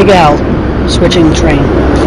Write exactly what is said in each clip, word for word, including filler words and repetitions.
Big Al switching the train.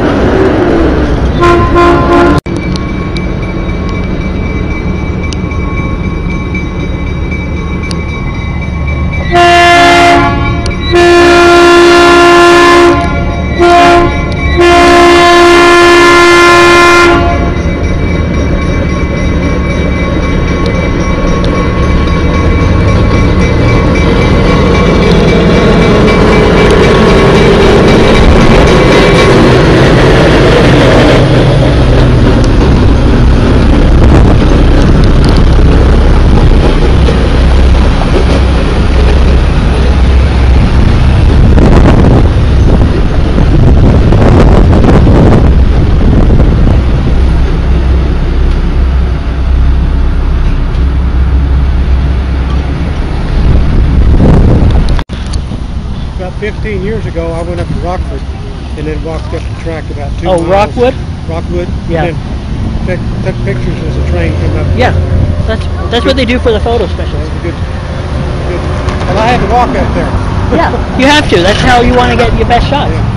fifteen years ago, I went up to Rockford and then walked up the track about two Oh, miles. Rockwood? Rockwood. Yeah. And then took, took pictures as the train came up. Yeah, that's that's what they do for the photo special. That was a good, good. Well, I had to walk up there. Yeah, you have to. That's how you want to get your best shot. Yeah.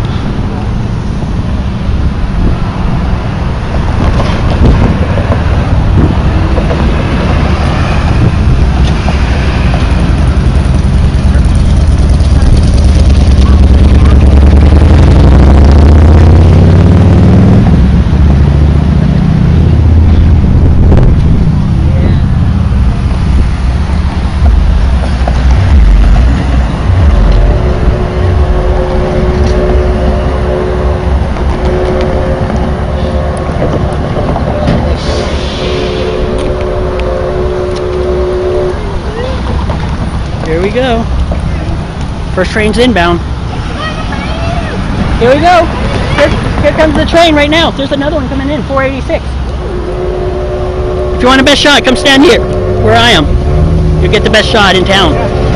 Here we go. First train's inbound. Here we go. Here, here comes the train right now. There's another one coming in, four eighty-six. If you want a best shot, come stand here, where I am. You'll get the best shot in town.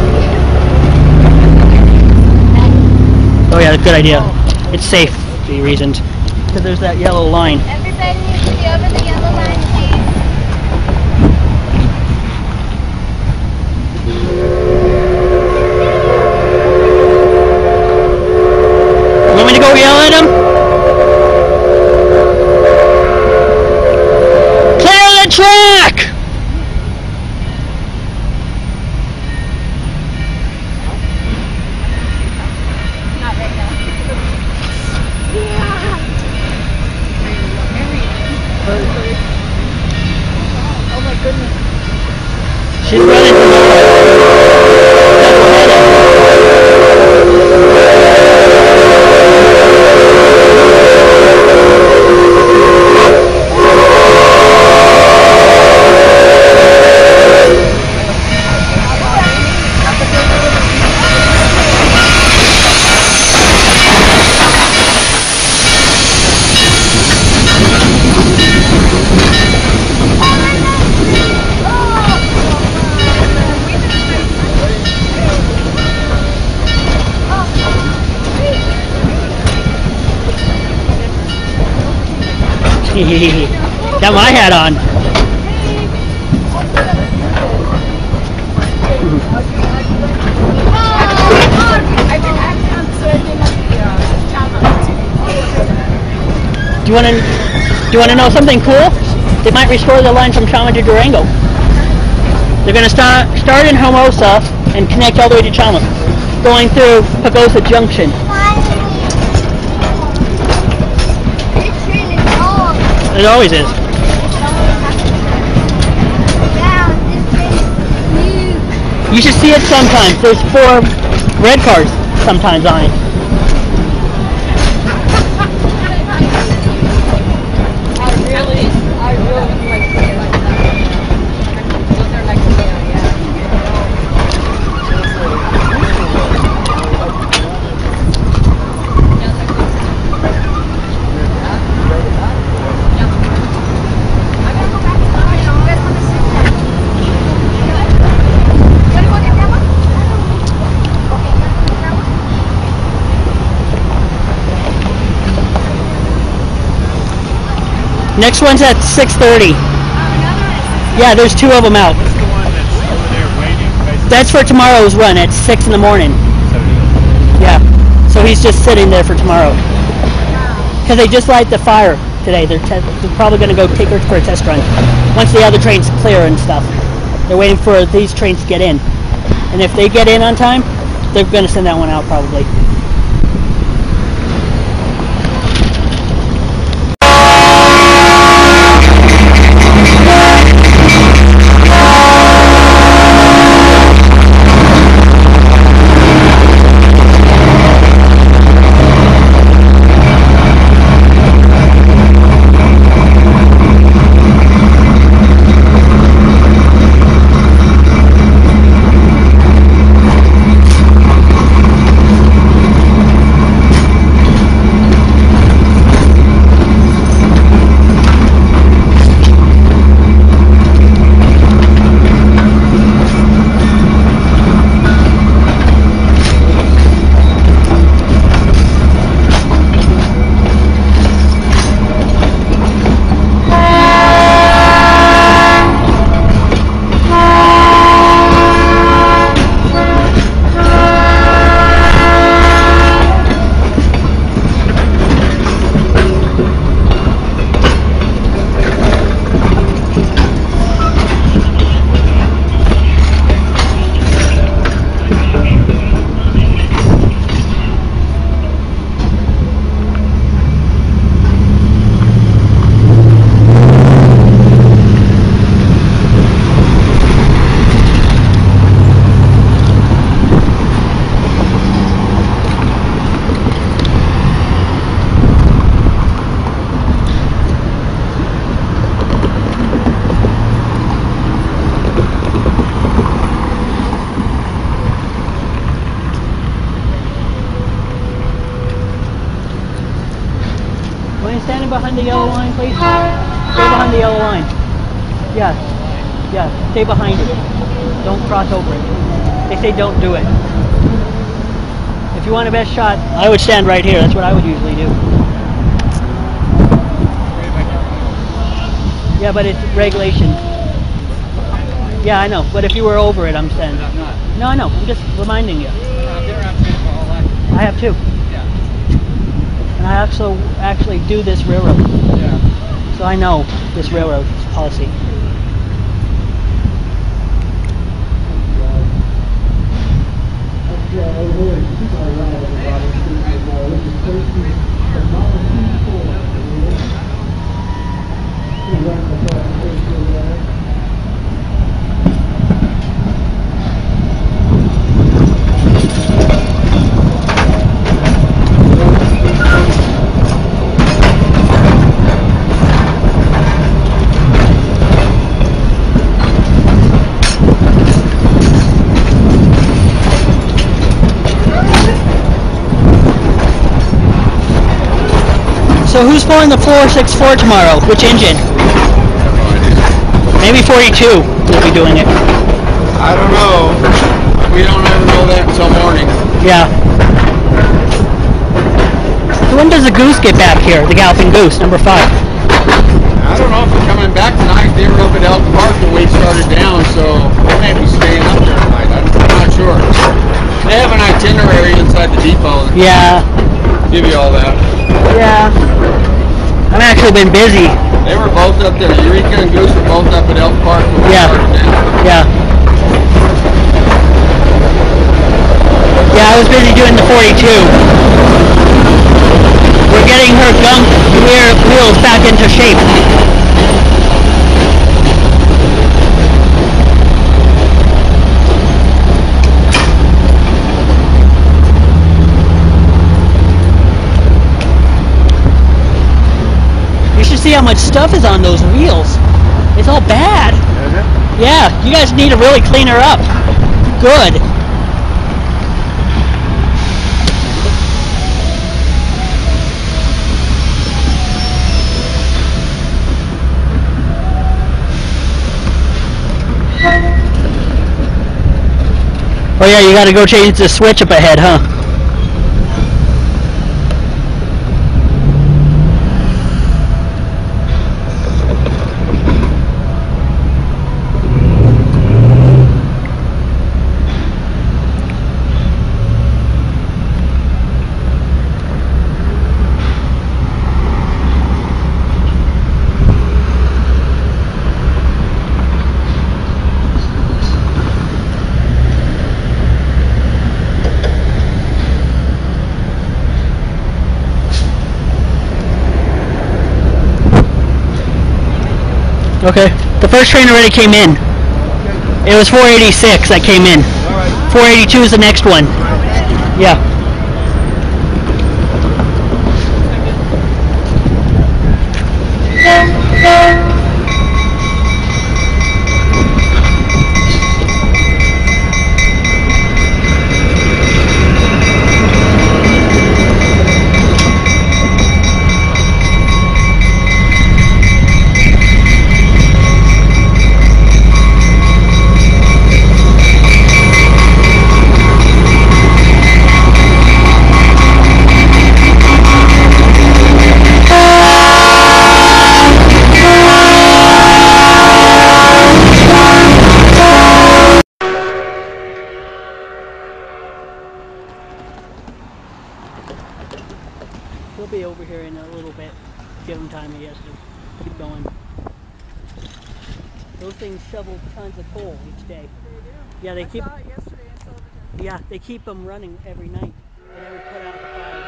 Oh yeah, good idea. It's safe, the reasons. Because there's that yellow line. Everybody needs to be over the yellow line, please. You want me to go yell at him? Clear the track! Not right now. Oh my goodness. She's running from the got my hat on. Do you want to? Do you want to know something cool? They might restore the line from Chama to Durango. They're going to start start in Hermosa and connect all the way to Chama, going through Pagosa Junction. It always is. You should see it sometimes. There's four red cars sometimes on it. I really, I really would like to see it like that. Those are like, Next one's at six thirty. Yeah, there's two of them out. What's the one that's over there waiting? That's for tomorrow's run at six in the morning. So Yeah. So he's just sitting there for tomorrow. Because they just light the fire today. They're, te- they're probably going to go take her for a test run. Once the other train's clear and stuff. They're waiting for these trains to get in. And if they get in on time, they're going to send that one out probably. Standing behind the yellow line, please. Stay behind the yellow line. Yes. Yes. Stay behind it. Don't cross over it. They say don't do it. If you want a best shot, I would stand right here. That's what I would usually do. Yeah, but it's regulation. Yeah, I know. But if you were over it, I'm saying. No, I know. I'm just reminding you. I have too. And I also actually do this railroad. Yeah. So I know this railroad policy. So who's pulling the four six four tomorrow? Which engine? Maybe forty-two will be doing it. I don't know. We don't ever know that until morning. Yeah. So when does the Goose get back here? The Galloping Goose, number five. I don't know if they're coming back tonight. They were up at Elk Park. The weight started down, so they may be staying up there tonight. I'm not sure. They have an itinerary inside the depot. Yeah. Give you all that. Yeah. I've actually been busy. They were both up there. Eureka and Goose were both up at Elk Park when Yeah. they started down. Yeah. Yeah, I was busy doing the forty-two. We're getting her gunk rear wheels back into shape. See how much stuff is on those wheels. It's all bad. Is it? Yeah, you guys need to really clean her up. Good. Oh yeah, you gotta go change the switch up ahead, huh? Okay. The first train already came in. It was four eighty-six that came in. All right. four eighty-two is the next one. Yeah. He'll be over here in a little bit. Give him time. He has to keep going. Those things shovel tons of coal each day. They do. Yeah, they I keep. saw it yesterday in Silverton. Yeah, they keep them running every night. They never put out the fire.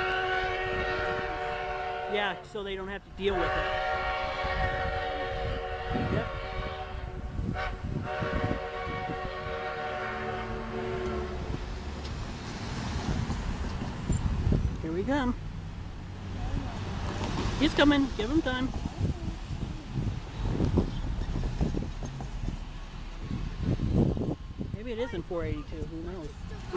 Yeah, so they don't have to deal with it. Yep. Here we come. He's coming. Give him time. Maybe it isn't four eighty-two. Who knows?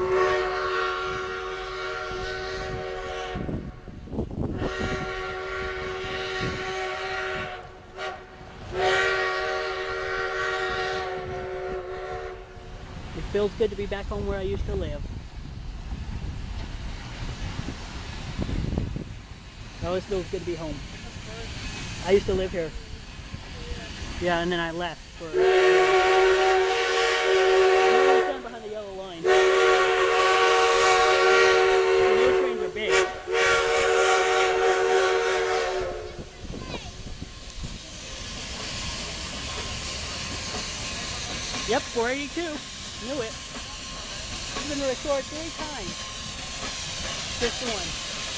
It feels good to be back home where I used to live. It always feels good to be home. I used to live here. Yeah, and then I left for. I was down behind the yellow line. Those trains are big. Yep, four eighty-two. Knew it. It's been restored three times. Just one.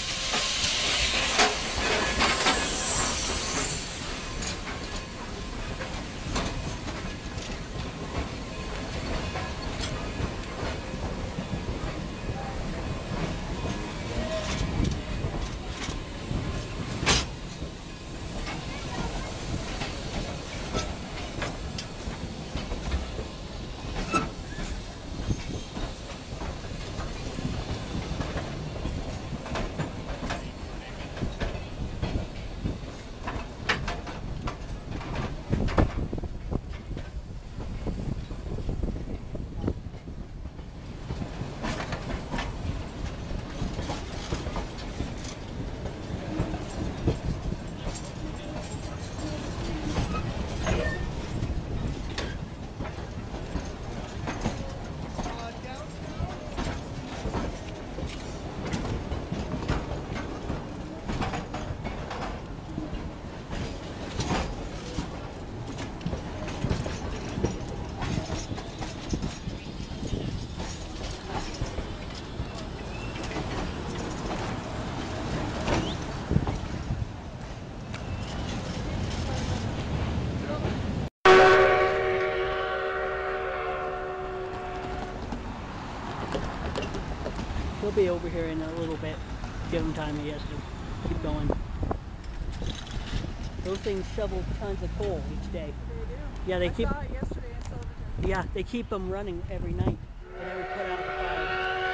He'll be over here in a little bit. Give him time. He has to keep going. Those things shovel tons of coal each day. They do. Yeah, they I keep. saw it yesterday in Silverton. Yeah, they keep them running every night. They never put out the fire.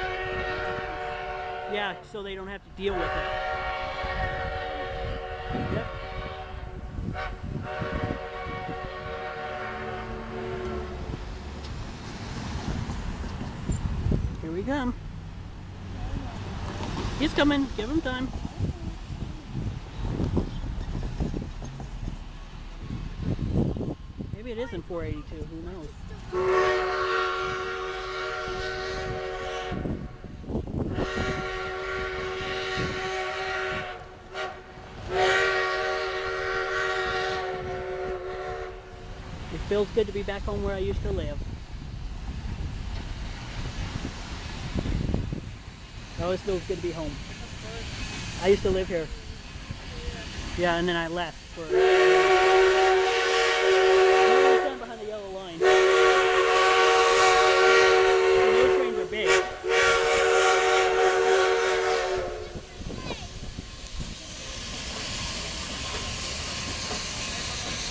Yeah, so they don't have to deal with it. Yep. Here we come. He's coming. Give him time. Maybe it isn't four eighty-two. Who knows? It feels good to be back home where I used to live. It always feels good to be home. Of course. I used to live here. Yeah. Yeah, and then I left for.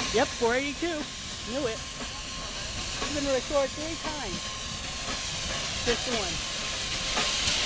Yep, four eighty-two. Knew it. It's been restored three times. Just one.